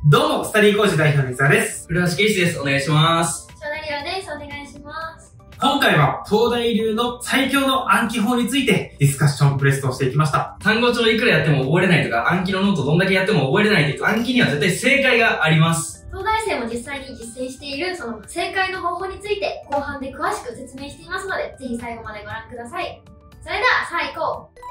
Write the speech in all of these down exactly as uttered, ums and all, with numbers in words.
どうも、スタディ講師代表の水田です。 古橋圭司です。お願いします。 庄田理央です。お願いします。 今回は、東大流の最強の暗記法についてディスカッションブレストをしていきました。 単語帳いくらやっても覚えれないとか、暗記のノートどんだけやっても覚えれないっていう暗記には絶対正解があります。 東大生も実際に実践しているその正解の方法について後半で詳しく説明していますので、ぜひ最後までご覧ください。それでは、さあ行こう。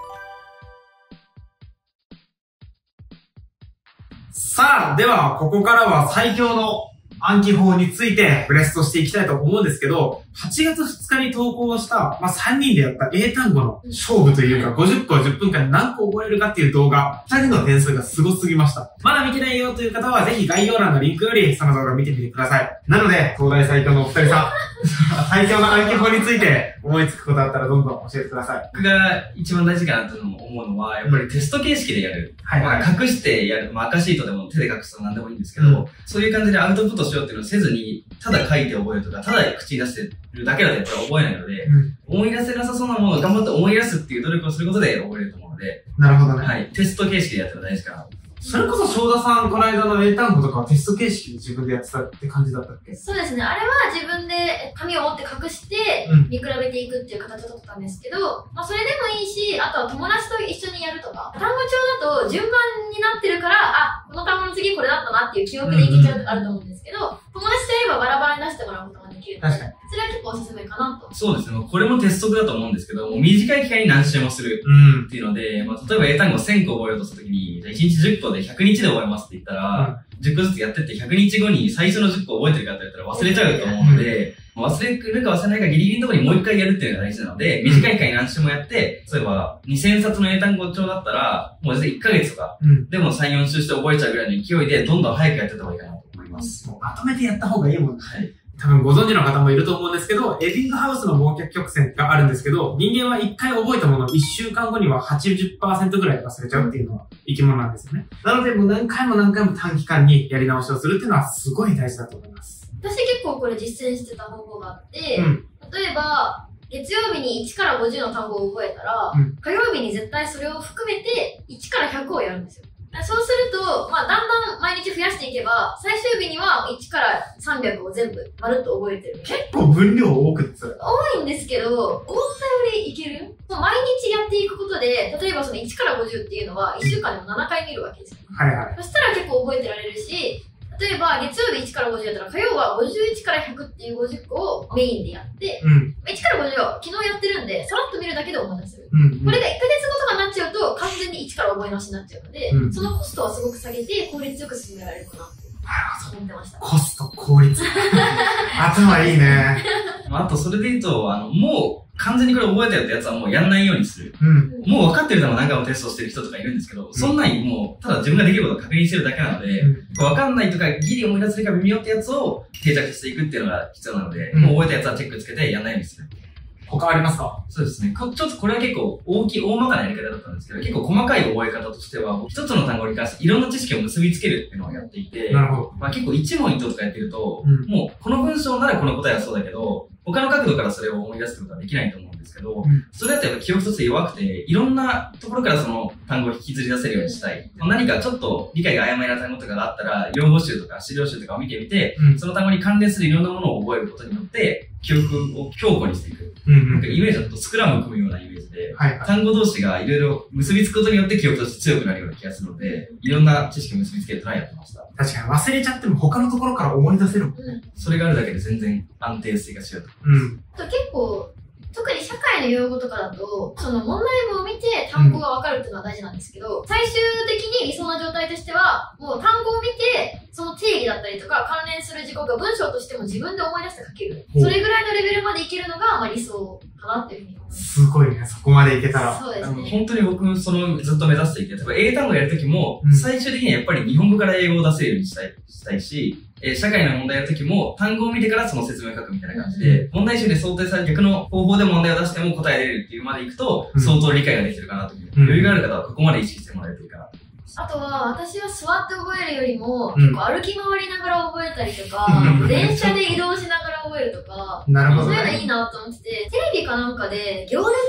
さあ、では、ここからは最強の暗記法についてブレストしていきたいと思うんですけど、はちがつふつかに投稿した、まあ、さんにんでやった英単語の勝負というか、ごじゅっこをじゅっぷんかんで何個覚えれるかっていう動画、ふたりの点数がすごすぎました。まだ見てないよという方は、ぜひ概要欄のリンクよりその動画見てみてください。なので、東大最強のお二人さん、最強の暗記法について思いつくことあったらどんどん教えてください。 僕が一番大事かなと思うのは、やっぱりテスト形式でやる。 はいはい、 まあ、隠してやる。まあ、赤シートでも手で隠すと何でもいいんですけど、うん、そういう感じでアウトプットしようっていうのをせずに、ただ書いて覚えるとか、ただ口に出してるだけだとやっぱり覚えないので、うん、思い出せなさそうなものを頑張って思い出すっていう努力をすることで覚えれると思うので、 なるほどね。 はい。テスト形式でやったら大事かな。 それこそ正田さん、この間の英単語とかはテスト形式で自分でやってたって感じだったっけ？ そうですね。あれは自分で紙を持って隠して、見比べていくっていう形をとったんですけど、まあそれでもいいし、あとは友達と一緒にやるとか、単語帳だと順番になってるから、あ、この単語の次これだったなっていう記憶でいけちゃうとかあると思うんですけど、友達とやればバラバラに出してもらうことができるので、それは結構おすすめかなと。 そうですね。これも鉄則だと思うんですけど、短い期間に何周もするっていうので、まあ例えば英単語せんこ覚えようとしたときに、じゃあいちにちじゅっこでひゃくにちで覚えますって言ったら、うん、じゅっこずつやってってひゃくにちごに最初のじゅっこ覚えてるかって言ったら忘れちゃうと思うので、うん、忘れるか忘れないかギリギリのところにもう一回やるっていうのが大事なので、短い期間に何周もやって、例えばにせんさつの英単語帳だったら、もう全然いっかげつとか、うん、でもさん、よん周して覚えちゃうぐらいの勢いで、どんどん早くやってた方がいいかなと思います。 もうまとめてやった方がいいもんね。はい。多分ご存知の方もいると思うんですけど、エディングハウスの忘却曲線があるんですけど、人間は一回覚えたものを一週間後には はちじゅっパーセント ぐらい忘れちゃうっていうのは生き物なんですよね。なのでもう何回も何回も短期間にやり直しをするっていうのはすごい大事だと思います。 私結構これ実践してた方法があって、うん、例えば、月曜日にいちからごじゅうの単語を覚えたら、うん、火曜日に絶対それを含めていちからひゃくをやるんですよ。そうすると、まあ、だんだん毎日増やしていけば、最終日にはいちからさんびゃくを全部まるっと覚えてる。 結構分量多くてそれ。 多いんですけど、思ったよりいける？毎日やっていくことで、例えばそのいちからごじゅうっていうのはいっしゅうかんでもななかい見るわけですよ。 はいはい。 そしたら結構覚えてられるし、例えば月曜日いちからごじゅうやったら火曜はごじゅういちからひゃくっていうごじゅっこをメインでやって、うん、いちからごじゅうを昨日やってるんで、さらっと見るだけで思い出せる。うんうん、これがいっかげつごとかになっちゃうと完全にいちから覚え直しになっちゃうので、うん、そのコストはすごく下げて効率よく進められるかなと思ってました。 コスト、効率。頭いいね。 あとそれで言うと、あの、もう完全にこれ覚えたよってやつはもうやんないようにする。うん、もう分かってるでも何回もテストしてる人とかいるんですけど、うん、そんなんもうただ自分ができることを確認してるだけなので、うん、分かんないとかギリ思い出せるか微妙ってやつを定着していくっていうのが必要なので、うん、もう覚えたやつはチェックつけてやんないようにする。 他ありますか？ そうですね。ちょっとこれは結構大きい、大まかなやり方だったんですけど、結構細かい覚え方としては、一つの単語に関していろんな知識を結びつけるっていうのをやっていて、 なるほど。 まあ結構一問一答とかやってると、うん、もうこの文章ならこの答えはそうだけど、他の角度からそれを思い出すってことはできないと思うんですけど、うん、それだとやっぱ記憶として弱くて、いろんなところからその単語を引きずり出せるようにしたい。何かちょっと理解が曖昧な単語とかがあったら、用語集とか資料集とかを見てみて、うん、その単語に関連するいろんなものを覚えることによって、記憶を強固にしていく。うんうん、なんかイメージだとスクラムを組むようなイメージで、はいはい、単語同士がいろいろ結びつくことによって記憶として強くなるような気がするので、いろんな知識を結びつけるとはやってました。 確かに忘れちゃっても他のところから思い出せるもんね。 うん、 それがあるだけで全然安定性が違うと。 うん。 あと結構、特に社会の用語とかだと、その問題文を見て単語がわかるっていうのは大事なんですけど、うん、最終的に理想な状態としては、もう単語を見て、その定義だったりとか関連する事項が文章としても自分で思い出して書ける。それぐらいのレベルまでいけるのが、まあ理想かなっていうふうに思います。 すごいね、そこまでいけたら。 そうですね。 本当に僕、その、ずっと目指していて、例えば英単語やるときも、うん、最終的にはやっぱり日本語から英語を出せるようにしたい、したいし、えー、社会の問題やるときも、単語を見てからその説明を書くみたいな感じで、うん、問題集で想定される逆の方法で問題を出しても答えられるっていうまでいくと、うん、相当理解ができてるかなという。うん、余裕がある方はここまで意識してもらえるといいかなと。 あとは、私は座って覚えるよりも、結構歩き回りながら覚えたりとか、うん、電車で移動しながら覚えるとか、 なるほどね、 そういうのいいなと思ってて、テレビかなんかで行列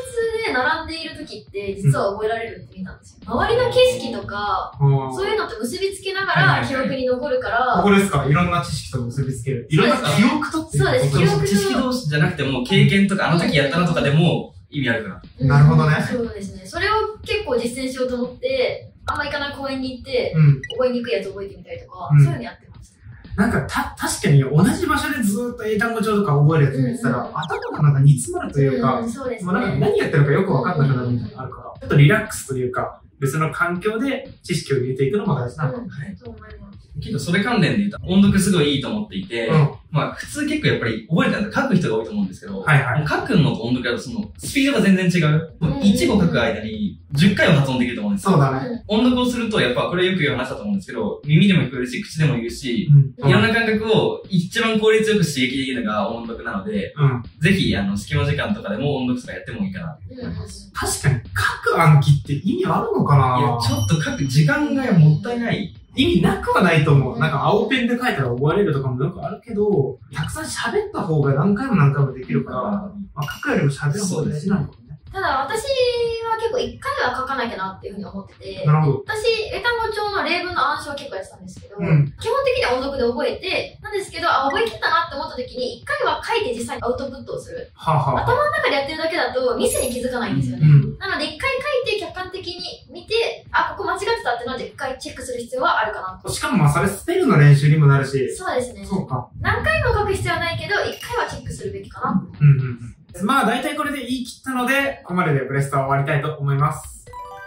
で並んでいる時って実は覚えられるって見たんですよ。周りの景色とか、そういうのって結びつけながら記憶に残るから。 ここですか？いろんな知識と結びつける。いろんな記憶とってそうです、記憶と。 知識同士じゃなくても、経験とか、あの時やったなとかでも意味あるから。 なるほどね。 そうですね。それを結構実践しようと思って、あんま行かない公園に行って、覚えにくいやつ覚えてみたりとか、そういうのやってます。 なんか、た、確かに同じ場所でずーっと英単語帳とか覚えるやつ見てたら、頭がなんか煮詰まるというか、そうですね。なんか何やってるかよくわかんなくなるみたいなのあるから、ちょっとリラックスというか、別の環境で知識を入れていくのも大事なのかもね。 そう思います。 けど、それ関連で言うと、音読すごいいいと思っていて、うん、まあ、普通結構やっぱり覚えてたんで書く人が多いと思うんですけど、はいはい、書くのと音読だとその、スピードが全然違う。もういち語書く間にじゅっかいは発音できると思うんですよ。 そうだね。 音読をすると、やっぱこれよく言う話だと思うんですけど、耳でも聞こえるし、口でも言うし、うん、いろんな感覚を一番効率よく刺激できるのが音読なので、うん、ぜひ、あの、隙間時間とかでも音読とかやってもいいかなと思います。 確かに、書く暗記って意味あるのかな？ いや、ちょっと書く時間がもったいない。 意味なくはないと思う。なんか青ペンで書いたら覚えれるとかもよくあるけど、たくさん喋った方が何回も何回もできるから、まあ、書くよりも喋る方が大事なのかもね。 ただ私は結構一回は書かなきゃなっていうふうに思ってて、 なるほど。 私、英単語帳の例文の暗唱は結構やってたんですけど、うん、基本的には音読で覚えて、なんですけど、あ、覚えきったなって思った時に、一回は書いて実際にアウトプットをする。はあはあ、頭の中でやってるだけだとミスに気づかないんですよね。うん、なので一回書いて客観的に見て、あ、ここ間違ってたってので一回チェックする必要はあるかなと。 しかもまあそれスペルの練習にもなるし。 そうですね。 そうか。 何回も書く必要はないけど、一回はチェックするべきかな。 うんうんうん。まあ大体これで言い切ったので、ここまででブレストは終わりたいと思います。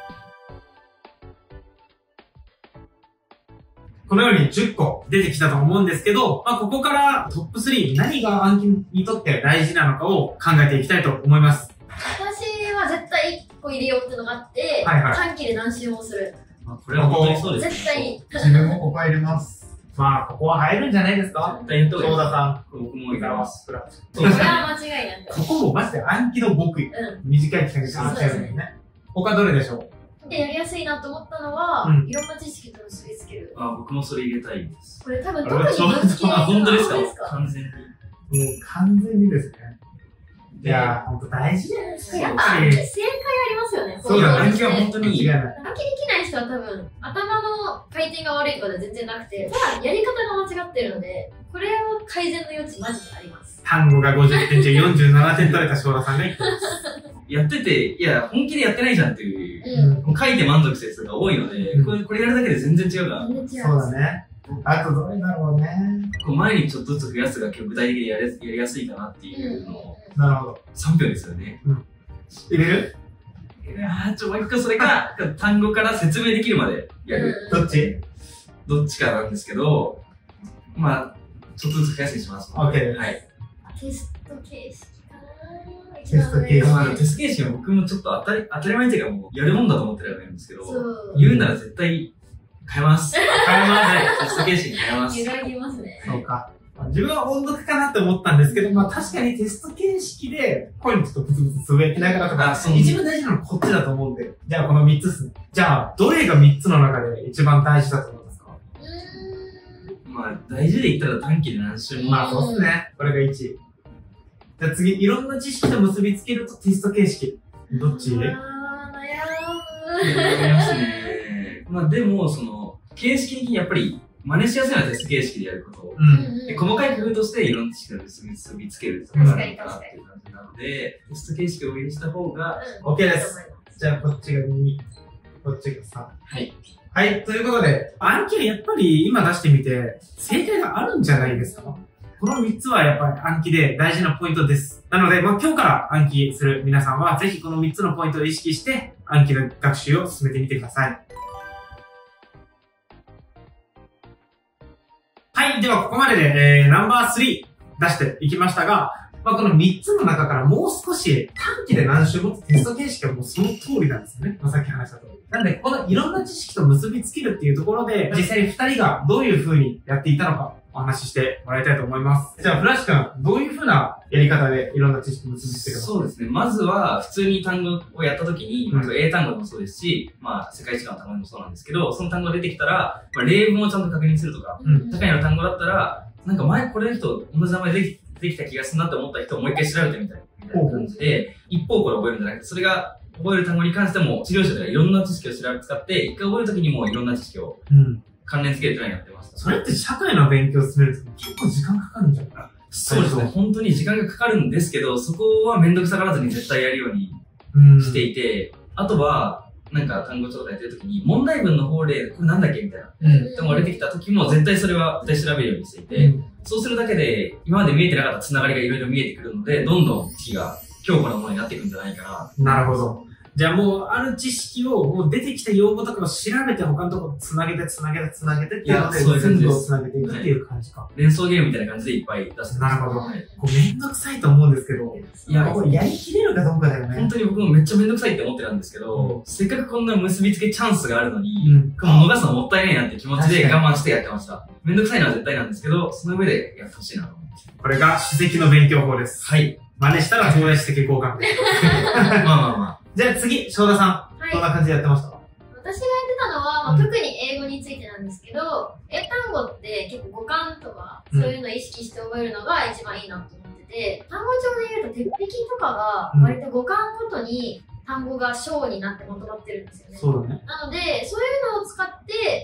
このようにじゅっこ出てきたと思うんですけど、まあここからトップスリー何が暗記にとって大事なのかを考えていきたいと思います。 私は絶対いっこ入れようってのがあって、はいはい、短期で何周もする。 まあ、これは本当にそうです、ね。 絶対。 自分もここ入れます。まあ、ここは入るんじゃないですか？ 絶対そうださん。僕も入れます。 これは間違いなく。 ここもマジで暗記の極意。うん、短い期間で変わっちゃうんですね。他どれでしょう？ で、やりやすいなと思ったのは、うん、いろんな知識と結びつける。 あ、僕もそれ入れたいです。 これ多分特に分析あ、本当ですか？完全に。 うん、完全にですね。いやー、ほんと大事じゃないですか。 やっぱ正解ありますよね。 そうだ、暗記は本当に違いない。 暗記できない人は多分、頭の回転が悪いとかでは全然なくて、ただやり方が間違ってるので、これを改善の余地マジであります。 単語がごじゅってん中よんじゅうななてん取れた翔太さんが言ってます。 やってて、いや、本気でやってないじゃんっていう、うん、書いて満足する人が多いので、うん、これ、これやるだけで全然違うから。 全然違う。 そうだね。あとどれだろうね。 こう前にちょっとずつ増やすが具体的にやりやりやすいかなっていうのを。 なるほど。 さんびょうですよね。うん。 入れる？ いやー、ちょ、もう一個それか、単語から説明できるまでやる。 どっち？ どっちかなんですけど、まあ、ちょっとずつ増やすにします。 オッケー。 はい。テスト形式かな。 テスト形式。 まあ、テスト形式は僕もちょっと当たり、当たり前っていうかもう、やるもんだと思ってるんですけど、言うなら絶対、変えます。 変えます。はい。 テスト形式に変えます。 揺らぎますね。 そうか。自分は音読かなって思ったんですけど、まあ確かにテスト形式で、こういうのちょっとブツブツつぶやきながらとか、一番大事なのはこっちだと思うんで、じゃあこのみっつですね。じゃあ、どれがみっつの中で一番大事だと思いますか？ うーん。まあ、大事で言ったら短期で何週も。 まあそうっすね。これがいちい。じゃあ次、いろんな知識と結びつけるとテスト形式。どっち？ あー、悩む。 悩みますね。まあでも、その、形式的にやっぱり、真似しやすいのはテスト形式でやること。うん、で細かい工夫としていろんな知識を結びつけるところがあるかなっていう感じなので、テスト形式を入れした方が、 うん、OK です。じゃあこっちがに、こっちがさん。 はい。 はい、ということで、暗記はやっぱり今出してみて、正解があるんじゃないですか？このみっつはやっぱり暗記で大事なポイントです。なので、まあ、今日から暗記する皆さんは、ぜひこのみっつのポイントを意識して、暗記の学習を進めてみてください。はい。では、ここまでで、えー、ナンバースリー出していきましたが、まあ、このみっつの中からもう少し短期で何周もテスト形式はもうその通りなんですよね。まあ、さっき話した通り。なんで、このいろんな知識と結びつけるっていうところで、実際にふたりがどういう風にやっていたのかお話ししてもらいたいと思います。じゃあ、フラッシュ君、どういう風なやり方でいろんな知識を結びつけるのか？ そうですね。まずは、普通に単語をやったときに、うん、英単語でもそうですし、まあ、世界史の単語でもそうなんですけど、その単語が出てきたら、まあ、例文をちゃんと確認するとか、うん、高いの単語だったら、なんか前これの人同じ名前できでできた気がするなって思った人をもう一回調べてみたいみたいな感じで、一方これ覚えるんじゃなくて、それが覚える単語に関しても、治療者ではいろんな知識を調べ使って、一回覚えるときにもいろんな知識を関連付けるというのをやってました。 それって社会の勉強を進めると結構時間かかるんじゃないかな。 そうですね。本当に時間がかかるんですけど、そこはめんどくさがらずに絶対やるようにしていて、あとは、なんか単語帳とかやってるときに、問題文の方で、これなんだっけみたいな。でも出てきたときも、絶対それは絶対調べるようにしていて、うん、そうするだけで、今まで見えてなかったつながりがいろいろ見えてくるので、どんどん知識が強固なものになっていくんじゃないかな。なるほど。じゃあもう、ある知識を、もう出てきた用語とかを調べて、他のところつなげて、つなげて、つなげてっていうので、全部をつなげていくっていう感じか。はい、 連想ゲームみたいな感じでいっぱい出してなるほど。はい、こうめんどくさいと思うんですけど、いや、これやりきれるかどうかだよね。 本当に僕もめっちゃめんどくさいって思ってたんですけど、うん、せっかくこんな結びつけチャンスがあるのに、うん、逃すのもったいないなって気持ちで我慢してやってました。めんどくさいのは絶対なんですけど、その上でやってほしいなと思います。 これが史跡の勉強法です。 はい。 真似したら東大史跡合格です。 まあまあまあ。 じゃあ次、翔太さん。はい、どんな感じでやってましたか？ 私がやってたのは、まあ、特に英語についてなんですけど、英単語って結構語感とか、そういうのを意識して覚えるのが一番いいなと思ってて、単語帳で言うと、鉄壁とかが割と語感ごとに単語が章になってまとまってるんですよね。 そうだね。 なので、そういうのを使って、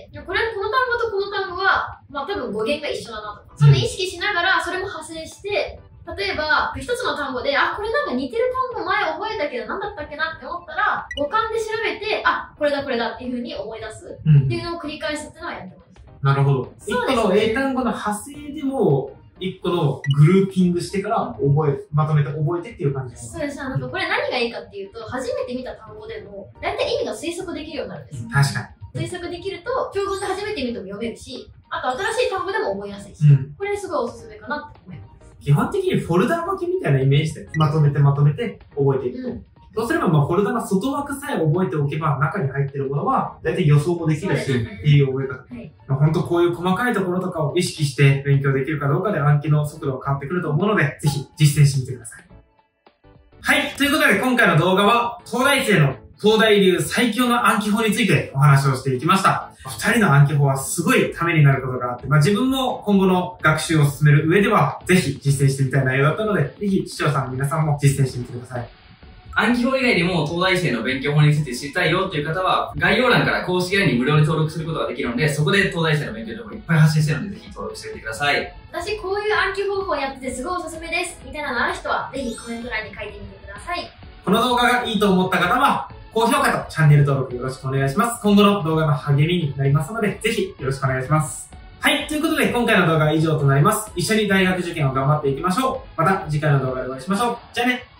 これ、この単語とこの単語は、まあ多分語源が一緒だなとか、そういうのを意識しながら、それも派生して、例えば、一つの単語で、あ、これなんか似てる単語前覚えたけど何だったっけなって思ったら、語感で調べて、あ、これだこれだっていう風に思い出すっていうのを繰り返すっていうのはやってました。 なるほど。一個の英単語の派生でも、一個のグルーピングしてから覚え、まとめて覚えてっていう感じです。 そうです。なんかこれ何がいいかっていうと、初めて見た単語でも、だいたい意味が推測できるようになるんですよ。 確かに。推測できると、長文で初めて見ても読めるし、あと新しい単語でも覚えやすいし、うん、これすごいおすすめかなって思います。 基本的にフォルダ分けみたいなイメージでまとめてまとめて覚えていくと。うん、そうすれば、まあ、フォルダの外枠さえ覚えておけば、中に入ってるものは、だいたい予想もできるし、ね、っていう覚え方。はい、本当こういう細かいところとかを意識して勉強できるかどうかで暗記の速度が変わってくると思うので、ぜひ実践してみてください。はい。ということで、今回の動画は、東大生の東大流最強の暗記法についてお話をしていきました。二人の暗記法はすごいためになることがあって、まあ、自分も今後の学習を進める上では、ぜひ実践してみたい内容だったので、ぜひ視聴者の皆さんも実践してみてください。 暗記法以外にも東大生の勉強法について知りたいよという方は、概要欄から公式 ライン に無料に登録することができるので、そこで東大生の勉強情報いっぱい発信してるので、ぜひ登録してみてください。 私こういう暗記方法やっててすごいおすすめですみたいなのある人は、ぜひコメント欄に書いてみてください。 この動画がいいと思った方は、高評価とチャンネル登録よろしくお願いします。今後の動画の励みになりますので、ぜひよろしくお願いします。はい。ということで、今回の動画は以上となります。一緒に大学受験を頑張っていきましょう。また次回の動画でお会いしましょう。じゃあね。